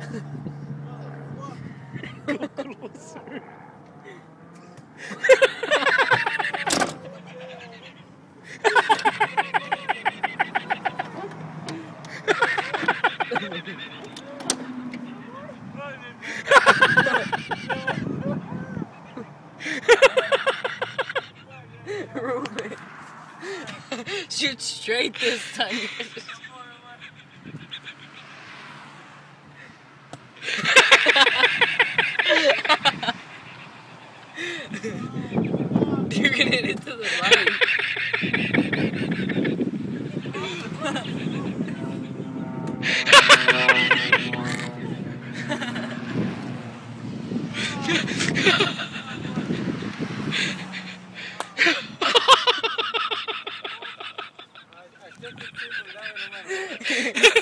Go closer. Ruben. Shoot straight this time. You're gonna hit it to the right. I